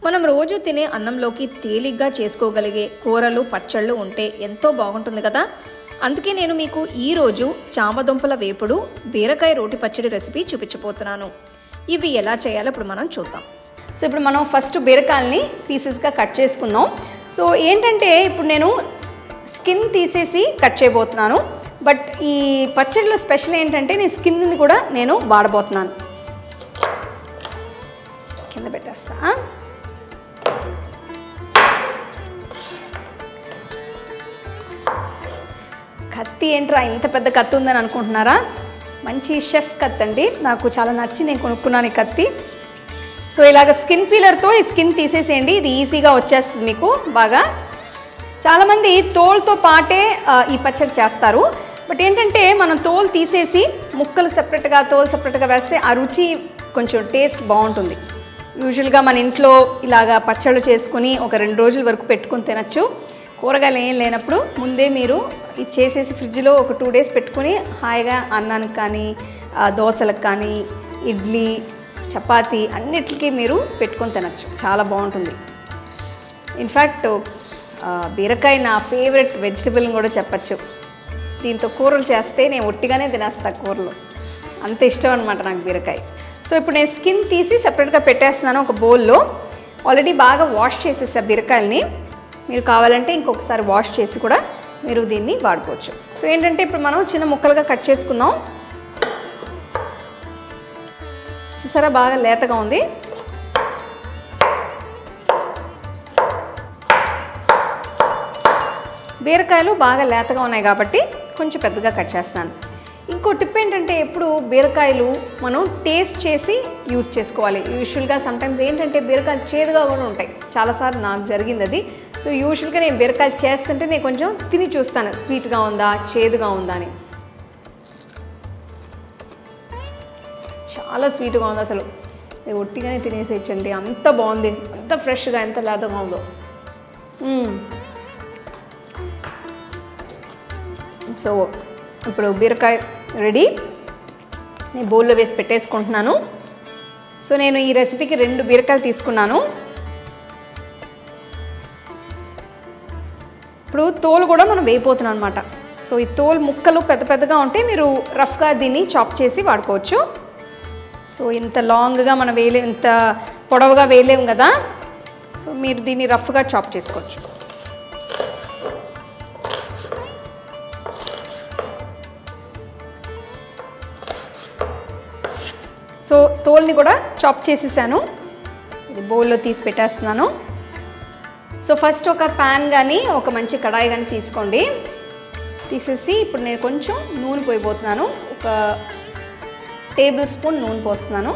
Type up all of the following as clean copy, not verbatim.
మనం రోజు తినే అన్నంలోకి తేలిగ్గా చేసుకోగలిగే కూరలు పచ్చళ్ళు ఉంటే ఎంతో బాగుంటుంది కదా. అందుకే నేను మీకు ఈరోజు చామదుంపల వేపుడు బీరకాయ రోటి పచ్చడి రెసిపీ చూపించబోతున్నాను. ఇవి ఎలా చేయాలో ఇప్పుడు మనం చూద్దాం. సో ఇప్పుడు మనం ఫస్ట్ బీరకాయల్ని పీసెస్గా కట్ చేసుకుందాం. సో ఏంటంటే ఇప్పుడు నేను స్కిన్ తీసేసి కట్ చేయబోతున్నాను. బట్ ఈ పచ్చడిలో స్పెషల్ ఏంటంటే నేను స్కిన్ని కూడా నేను వాడబోతున్నాను. కింద పెట్టేస్తా. కత్తి ఏంట్రా ఇంత పెద్ద కత్తి ఉందని అనుకుంటున్నారా? మంచి షెఫ్ కత్తి అండి, నాకు చాలా నచ్చి నేను కొనుక్కున్నాను ఈ కత్తి. సో ఇలాగ స్కిన్ పీలర్తో ఈ స్కిన్ తీసేసేయండి, ఇది ఈజీగా వచ్చేస్తుంది మీకు బాగా. చాలామంది తోలుతో పాటే ఈ పచ్చడి చేస్తారు. బట్ ఏంటంటే మనం తోలు తీసేసి ముక్కలు సెపరేట్గా తోలు సెపరేట్గా వేస్తే ఆ రుచి కొంచెం టేస్ట్ బాగుంటుంది. యూజువల్గా మన ఇంట్లో ఇలాగా పచ్చళ్ళు చేసుకుని ఒక 2 రోజుల వరకు పెట్టుకొని తినచ్చు. కూరగాయలు ఏం లేనప్పుడు ముందే మీరు ఇది చేసేసి ఫ్రిడ్జ్లో ఒక 2 డేస్ పెట్టుకుని హాయిగా అన్నానికి కానీ దోశలకు కానీ ఇడ్లీ చపాతీ అన్నిటికీ మీరు పెట్టుకొని తినచ్చు, చాలా బాగుంటుంది. ఇన్ఫ్యాక్ట్ బీరకాయ నా ఫేవరెట్ వెజిటబుల్ని కూడా చెప్పచ్చు. దీంతో కూరలు చేస్తే నేను ఒట్టిగానే తినేస్తా, కూరలు అంత ఇష్టం అనమాట నాకు బీరకాయ. సో ఇప్పుడు నేను స్కిన్ తీసి సెపరేట్గా పెట్టేస్తున్నాను ఒక బౌల్లో. ఆల్రెడీ బాగా వాష్ చేసేసా బీరకాయలని. మీరు కావాలంటే ఇంకొకసారి వాష్ చేసి కూడా మీరు దీన్ని వాడుకోవచ్చు. సో ఏంటంటే ఇప్పుడు మనం చిన్న ముక్కలుగా కట్ చేసుకుందాం. చూసారా బాగా లేతగా ఉంది. బీరకాయలు బాగా లేతగా ఉన్నాయి కాబట్టి కొంచెం పెద్దగా కట్ చేస్తాను. ఇంకో టిప్ ఏంటంటే ఎప్పుడు బీరకాయలు మనం టేస్ట్ చేసి యూజ్ చేసుకోవాలి. యూజువల్గా సమ్టైమ్స్ ఏంటంటే బీరకాయలు చేదుగా కూడా ఉంటాయి, చాలాసార్లు నాకు జరిగింది అది. సో యూజువల్గా నేను బీరకాయలు చేస్తుంటే నేను కొంచెం తిని చూస్తాను, స్వీట్గా ఉందా చేదుగా ఉందా అని. చాలా స్వీట్గా ఉంది అసలు, ఒట్టిగానే తినేసేయచ్చండి, అంత బాగుంది, అంత ఫ్రెష్గా ఎంత లేతగా ఉందో. సో ఇప్పుడు బీరకాయ రెడీ, నేను బౌల్లో వేసి పెట్టేసుకుంటున్నాను. సో నేను ఈ రెసిపీకి 2 బీరకాయలు తీసుకున్నాను. ఇప్పుడు తోలు కూడా మనం వేయిపోతున్నాం అనమాట. సో ఈ తోలు ముక్కలు పెద్ద పెద్దగా ఉంటే మీరు రఫ్గా దీన్ని చాప్ చేసి వాడుకోవచ్చు. సో ఇంత లాంగ్గా మనం వేయలేము, ఇంత పొడవుగా వేయలేము కదా. సో మీరు దీన్ని రఫ్గా చాప్ చేసుకోవచ్చు. సో తోల్ని కూడా చాప్ చేసేసాను, ఇది బౌల్లో తీసి పెట్టేస్తున్నాను. సో ఫస్ట్ ఒక ప్యాన్ కానీ ఒక మంచి కడాయి కానీ తీసుకోండి. తీసేసి ఇప్పుడు నేను కొంచెం నూనె పోయిపోతున్నాను, ఒక టేబుల్ స్పూన్ నూనె పోస్తున్నాను.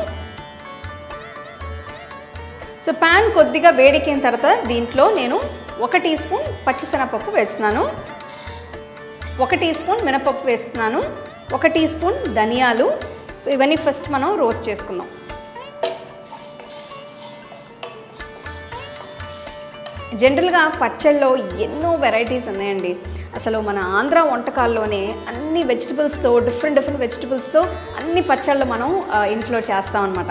సో ప్యాన్ కొద్దిగా వేడెక్కిన తర్వాత దీంట్లో నేను 1 టీ స్పూన్ పచ్చిశనగపప్పు వేస్తున్నాను, 1 టీ స్పూన్ మినపప్పు వేస్తున్నాను, 1 టీ స్పూన్ ధనియాలు. సో ఇవన్నీ ఫస్ట్ మనం రోస్ట్ చేసుకుందాం. జనరల్గా పచ్చళ్ళలో ఎన్నో వెరైటీస్ ఉన్నాయండి. అసలు మన ఆంధ్ర వంటకాల్లోనే అన్ని వెజిటబుల్స్తో డిఫరెంట్ వెజిటబుల్స్తో అన్ని పచ్చళ్ళు మనం ఇంట్లో చేస్తామన్నమాట.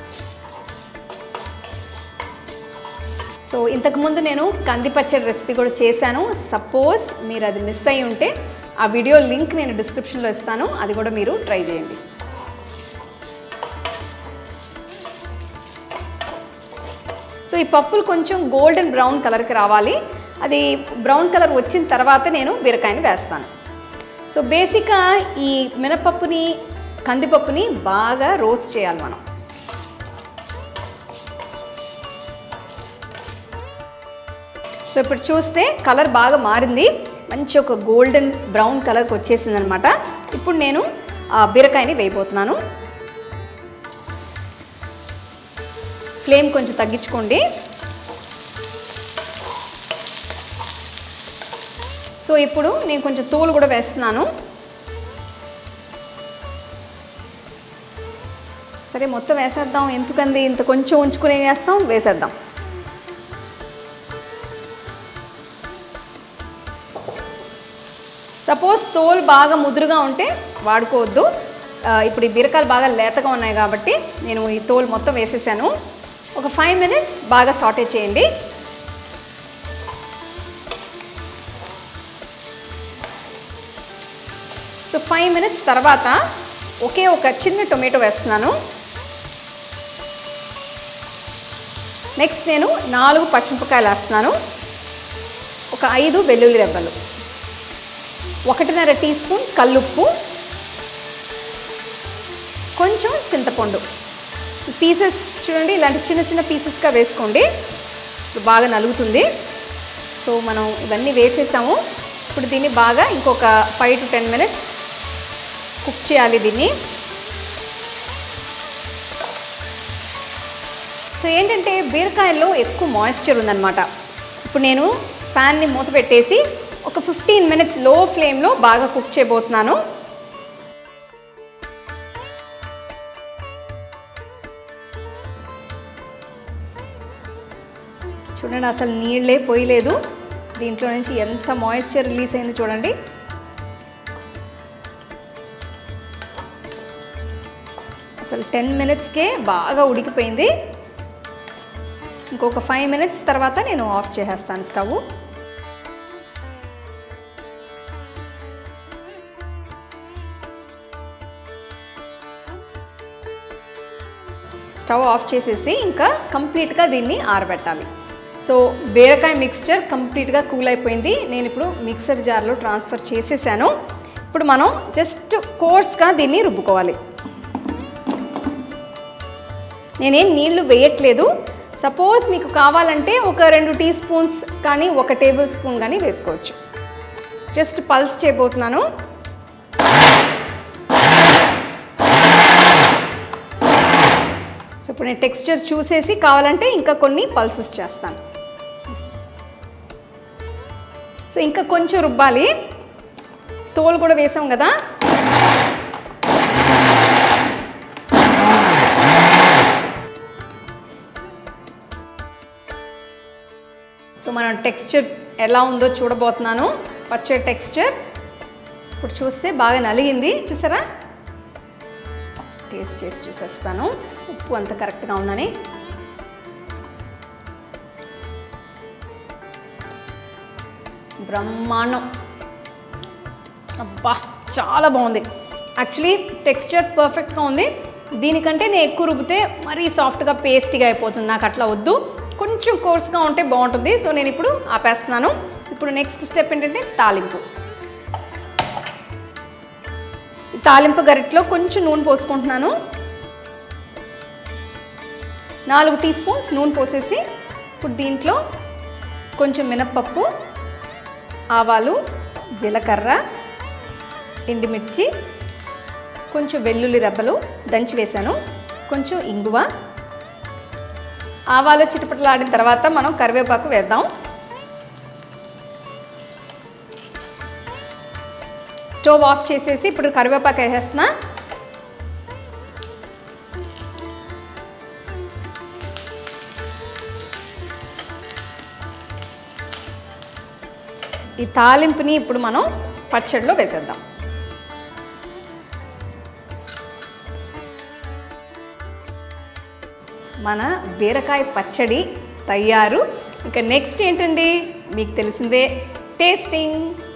సో ఇంతకుముందు నేను కంది పచ్చడి రెసిపీ కూడా చేశాను. సపోజ్ మీరు అది మిస్ అయ్యి ఉంటే ఆ వీడియో లింక్ నేను డిస్క్రిప్షన్లో ఇస్తాను, అది కూడా మీరు ట్రై చేయండి. సో ఈ పప్పులు కొంచెం గోల్డెన్ బ్రౌన్ కలర్కి రావాలి. అది బ్రౌన్ కలర్ వచ్చిన తర్వాత నేను బీరకాయని వేస్తాను. సో బేసిక్గా ఈ మినపప్పుని కందిపప్పుని బాగా రోస్ట్ చేయాలి మనం. సో ఇప్పుడు చూస్తే కలర్ బాగా మారింది, మంచి ఒక గోల్డెన్ బ్రౌన్ కలర్కి వచ్చేసింది అనమాట. ఇప్పుడు నేను బీరకాయని వేయబోతున్నాను. ఫ్లేమ్ కొంచెం తగ్గించుకోండి. సో ఇప్పుడు నేను కొంచెం తోలు కూడా వేస్తున్నాను. సరే మొత్తం వేసేద్దాం, ఎందుకంది ఇంత కొంచెం ఉంచుకునే వేసేద్దాం. సపోజ్ తోలు బాగా ముదురుగా ఉంటే వాడుకోవద్దు. ఇప్పుడు ఈ బీరకాయలు బాగా లేతగా ఉన్నాయి కాబట్టి నేను ఈ తోలు మొత్తం వేసేసాను. ఒక 5 మినిట్స్ బాగా సాటే చేయండి. సో 5 మినిట్స్ తర్వాత ఒకే ఒక చిన్న టొమాటో వేస్తున్నాను. నెక్స్ట్ నేను 4 పచ్చిమిరపకాయలు వేస్తున్నాను, ఒక 5 వెల్లుల్లి రెబ్బలు, 1.5 టీ స్పూన్ కల్లుప్పు, కొంచెం చింతపండు. పీసెస్ చూడండి, ఇలాంటి చిన్న చిన్న పీసెస్గా వేసుకోండి, ఇప్పుడు బాగా నలుగుతుంది. సో మనం ఇవన్నీ వేసేసాము. ఇప్పుడు దీన్ని బాగా ఇంకొక 5 to 10 మినిట్స్ కుక్ చేయాలి దీన్ని. సో ఏంటంటే బీరకాయల్లో ఎక్కువ మాయిశ్చర్ ఉందన్నమాట. ఇప్పుడు నేను ప్యాన్ని మూత పెట్టేసి ఒక 15 మినిట్స్ లో ఫ్లేమ్లో బాగా కుక్ చేయబోతున్నాను. చూడండి, అసలు నీళ్ళే పోయలేదు, దీంట్లో నుంచి ఎంత మాయిశ్చర్ రిలీజ్ అయింది చూడండి. అసలు 10 మినిట్స్కే బాగా ఉడికిపోయింది. ఇంకొక 5 మినిట్స్ తర్వాత నేను ఆఫ్ చేసేస్తాను స్టవ్. స్టవ్ ఆఫ్ చేసేసి ఇంకా కంప్లీట్గా దీన్ని ఆరబెట్టాలి. సో బీరకాయ మిక్స్చర్ కంప్లీట్గా కూల్ అయిపోయింది. నేను ఇప్పుడు మిక్సర్ జార్లో ట్రాన్స్ఫర్ చేసేసాను. ఇప్పుడు మనం జస్ట్ కోర్స్గా దీన్ని రుబ్బుకోవాలి. నేనేం నీళ్లు వేయట్లేదు. సపోజ్ మీకు కావాలంటే ఒక 2 టీ స్పూన్స్ కానీ 1 టేబుల్ స్పూన్ కానీ వేసుకోవచ్చు. జస్ట్ పల్స్ చేయబోతున్నాను. సో ఇప్పుడు నేను టెక్స్చర్ చూసేసి కావాలంటే ఇంకా కొన్ని పల్సెస్ చేస్తాను. సో ఇంకా కొంచెం రుబ్బాలి, తోలు కూడా వేసాం కదా. సో మనం టెక్స్చర్ ఎలా ఉందో చూడబోతున్నాను. పచ్చడి టెక్స్చర్ ఇప్పుడు చూస్తే బాగా నలిగింది, చూసారా? టేస్ట్ చేసి చూసేస్తాను ఉప్పు అంత కరెక్ట్గా ఉందని. బ్రహ్మాండం, అబ్బా చాలా బాగుంది. యాక్చువల్లీ టెక్స్చర్ పర్ఫెక్ట్గా ఉంది. దీనికంటే నేను ఎక్కువ రుబ్బితే మరీ సాఫ్ట్గా పేస్టీగా అయిపోతుంది, నాకు అట్లా వద్దు, కొంచెం కోర్స్గా ఉంటే బాగుంటుంది. సో నేను ఇప్పుడు ఆపేస్తున్నాను. ఇప్పుడు నెక్స్ట్ స్టెప్ ఏంటంటే తాలింపు. ఈ తాలింపు గరిటలో కొంచెం నూనె పోసుకుంటున్నాను. 4 టీ స్పూన్స్ నూనె పోసేసి ఇప్పుడు దీంట్లో కొంచెం మినప్పప్పు, ఆవాలు, జీలకర్ర, ఎండుమిర్చి, కొంచెం వెల్లుల్లి రెబ్బలు దంచి వేసాను, కొంచెం ఇంగువ. ఆవాలు చిటపటలాడిన తర్వాత మనం కరివేపాకు వేద్దాం. స్టవ్ ఆఫ్ చేసేసి ఇప్పుడు కరివేపాకు వేసేస్తున్నా. ఈ తాలింపుని ఇప్పుడు మనం పచ్చడిలో వేసేద్దాం. మన బీరకాయ పచ్చడి తయారు. ఇంకా నెక్స్ట్ ఏంటండి, మీకు తెలిసిందే, టేస్టింగ్.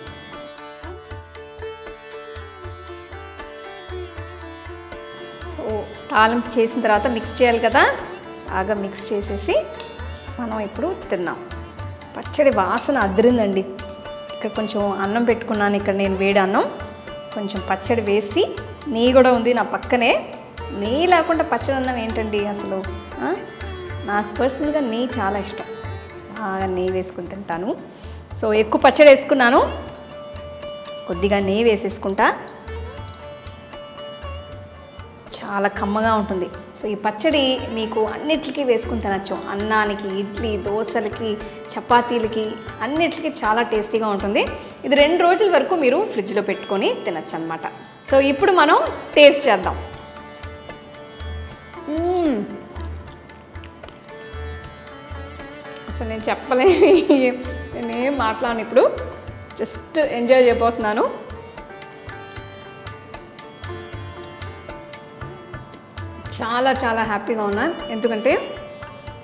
సో తాలింపు చేసిన తర్వాత మిక్స్ చేయాలి కదా, బాగా మిక్స్ చేసేసి మనం ఇప్పుడు తిన్నాం. పచ్చడి వాసన అదిరిందండి. ఇక్కడ కొంచెం అన్నం పెట్టుకున్నాను, ఇక్కడ నేను వేడి అన్నం, కొంచెం పచ్చడి వేసి, నెయ్యి కూడా ఉంది నా పక్కనే. నెయ్యి లేకుండా పచ్చడి అన్నం ఏంటండి అసలు. నాకు పర్సనల్గా నెయ్యి చాలా ఇష్టం, బాగా నెయ్యి వేసుకుని తింటాను. సో ఎక్కువ పచ్చడి వేసుకున్నాను, కొద్దిగా నెయ్యి వేసేసుకుంటా, చాలా కమ్మగా ఉంటుంది. సో ఈ పచ్చడి మీకు అన్నిటికీ వేసుకుని తినచ్చు, అన్నానికి, ఇడ్లీ, దోశలకి, చపాతీలకి, అన్నిటికీ చాలా టేస్టీగా ఉంటుంది. ఇది 2 రోజుల వరకు మీరు ఫ్రిడ్జ్లో పెట్టుకొని తినచ్చు అన్నమాట. సో ఇప్పుడు మనం టేస్ట్ చేద్దాం. అసలు నేను చెప్పలేని, నేనేం మాట్లాడను, ఇప్పుడు జస్ట్ ఎంజాయ్ చేయబోతున్నాను. చాలా చాలా హ్యాపీగా ఉన్నాను, ఎందుకంటే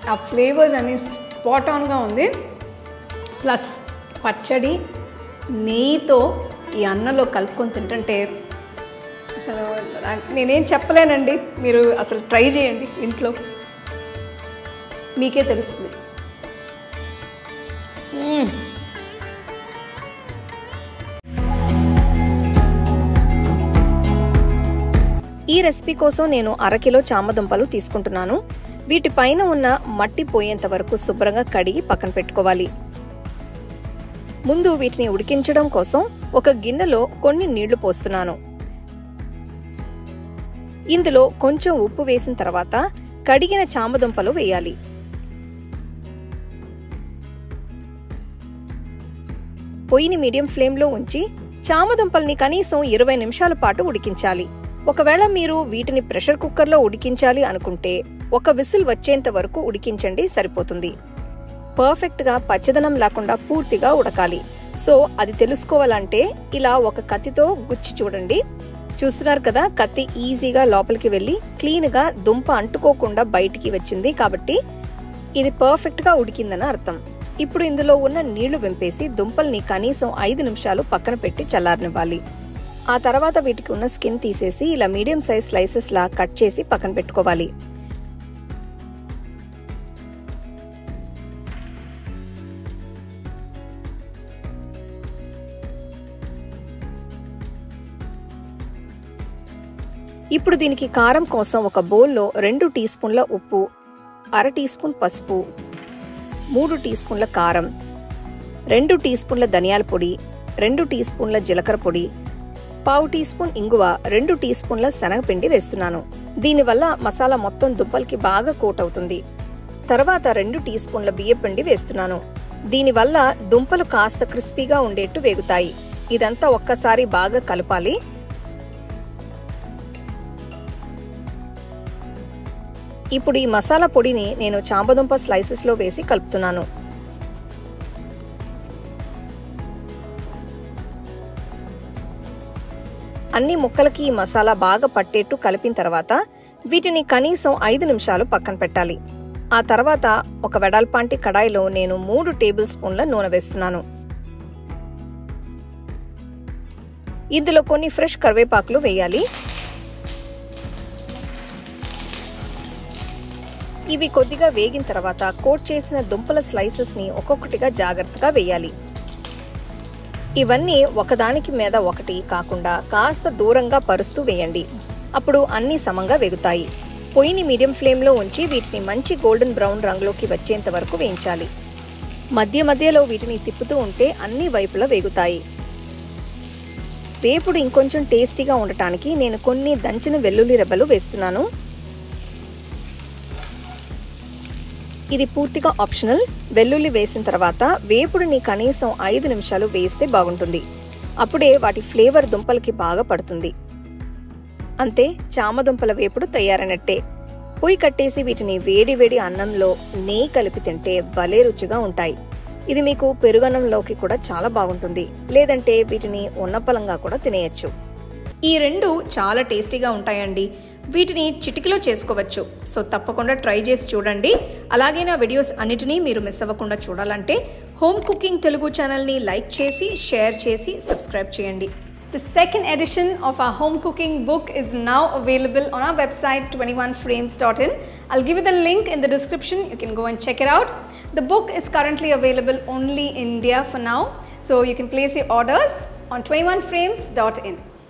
ఆ ఫ్లేవర్స్ అన్ని స్పాట్ ఆన్గా ఉంది. ప్లస్ పచ్చడి నెయ్యితో ఈ అన్నంలో కలుపుకొని తింటుంటే అసలు నేనేం చెప్పలేనండి. మీరు అసలు ట్రై చేయండి ఇంట్లో, మీకే తెలుస్తుంది. ఈ రెసిపీ కోసం నేను 1/2 కిలో చామదుంపలు తీసుకుంటున్నాను. వీటిపైన ఉన్న మట్టి పోయేంత వరకు శుభ్రంగా కడిగి పక్కన పెట్టుకోవాలి. ముందు వీటిని ఉడికించడం కోసం ఒక గిన్నెలో కొన్ని నీళ్లు పోస్తున్నాను. ఇందులో కొంచెం ఉప్పు వేసిన తర్వాత కడిగిన చామదుంపలు వేయాలి. పొయ్యిని మీడియం ఫ్లేమ్లో ఉంచి చామదుంపల్ని కనీసం 20 నిమిషాల పాటు ఉడికించాలి. ఒకవేళ మీరు వీటిని ప్రెషర్ కుక్కర్లో ఉడికించాలి అనుకుంటే 1 విసిల్ వచ్చేంత వరకు ఉడికించండి, సరిపోతుంది. పర్ఫెక్ట్గా పచ్చదనం లేకుండా పూర్తిగా ఉడకాలి. సో అది తెలుసుకోవాలంటే ఇలా ఒక కత్తితో గుచ్చి చూడండి. చూస్తున్నారు కదా, కత్తి ఈజీగా లోపలికి వెళ్ళి క్లీన్గా దుంప అంటుకోకుండా బయటికి వచ్చింది. కాబట్టి ఇది పర్ఫెక్ట్గా ఉడికిందని అర్థం. ఇప్పుడు ఇందులో ఉన్న నీళ్లు వెంపేసి దుంపల్ని కనీసం 5 నిమిషాలు పక్కన పెట్టి చల్లారనివ్వాలి. ఆ తర్వాత వీటికి ఉన్న స్కిన్ తీసేసి ఇలా మీడియం సైజ్ స్లైసెస్ లా కట్ చేసి పక్కన పెట్టుకోవాలి. ఇప్పుడు దీనికి కారం కోసం ఒక బౌల్లో 2 టీ స్పూన్ల ఉప్పు, 1/2 టీ స్పూన్ పసుపు, 3 టీ స్పూన్ల కారం, 2 టీ స్పూన్ల ధనియాల పొడి, 2 టీ స్పూన్ల జీలకర్ర పొడి, 1/2 టీ స్పూన్ ఇంగువ, 2 టీ స్పూన్ల శనగపిండి వేస్తున్నాను. దీనివల్ల మసాలా మొత్తం దుంపలకి బాగా కోట్ అవుతుంది. తర్వాత 2 టీ స్పూన్ల బియ్యపిండి వేస్తున్నాను. దీనివల్ల దుంపలు కాస్త క్రిస్పీగా ఉండేట్టు వేగుతాయి. ఇదంతా ఒక్కసారి బాగా కలపాలి. ఇప్పుడు ఈ మసాలా పొడిని నేను చామదుంప స్లైసెస్లో వేసి కలుపుతున్నాను. అన్ని ముక్కలకి ఈ మసాలా బాగా పట్టేట్టు కలిపిన తర్వాత వీటిని కనీసం 5 నిమిషాలు పక్కన పెట్టాలి. ఆ తర్వాత ఒక వెడల్పాంటి కడాయిలో నేను 3 టేబుల్ స్పూన్ల నూనె వేస్తున్నాను. ఇందులో కొన్ని ఫ్రెష్ కరివేపాకులు వేయాలి. ఇవి కొద్దిగా వేగిన తర్వాత కోట్ చేసిన దుంపల స్లైసెస్ ని ఒక్కొక్కటిగా జాగ్రత్తగా వేయాలి. ఇవన్నీ ఒకదానికి మీద ఒకటి కాకుండా కాస్త దూరంగా పరుస్తూ వేయండి. అప్పుడు అన్ని సమంగా వేగుతాయి. పొయ్యిని మీడియం ఫ్లేమ్లో ఉంచి వీటిని మంచి గోల్డెన్ బ్రౌన్ రంగులోకి వచ్చేంత వరకు వేయించాలి. మధ్య మధ్యలో వీటిని తిప్పుతూ ఉంటే అన్ని వైపులా వేగుతాయి. వేపుడు ఇంకొంచెం టేస్టీగా ఉండటానికి నేను కొన్ని దంచిన వెల్లుల్లి రెబ్బలు వేస్తున్నాను. ఇది పూర్తిగా ఆప్షనల్. వెల్లుల్లి వేసిన తర్వాత వేపుడిని కనీసం 5 నిమిషాలు వేస్తే బాగుంటుంది. అప్పుడే వాటి ఫ్లేవర్ దుంపలకి బాగా పడుతుంది. అంతే, చామదుంపల వేపుడు తయారైనట్టే. పొయ్యి కట్టేసి వీటిని వేడి వేడి అన్నంలో నెయ్యి కలిపి తింటే భలే రుచిగా ఉంటాయి. ఇది మీకు పెరుగన్నంలోకి కూడా చాలా బాగుంటుంది. లేదంటే వీటిని ఉన్నపలంగా కూడా తినేయచ్చు. ఈ 2 చాలా టేస్టీగా ఉంటాయండి. వీటిని చిటికలో చేసుకోవచ్చు. సో తప్పకుండా ట్రై చేసి చూడండి. అలాగే నా వీడియోస్ అన్నిటినీ మీరు మిస్ అవ్వకుండా చూడాలంటే హోమ్ కుకింగ్ తెలుగు ఛానల్ని లైక్ చేసి, షేర్ చేసి, సబ్స్క్రైబ్ చేయండి. The second edition of our home cooking book is now available on our website 21frames.in. I'll give you the link in the description. You can go and check it out. The book is currently available only in India for now. So you can place your orders on 21frames.in.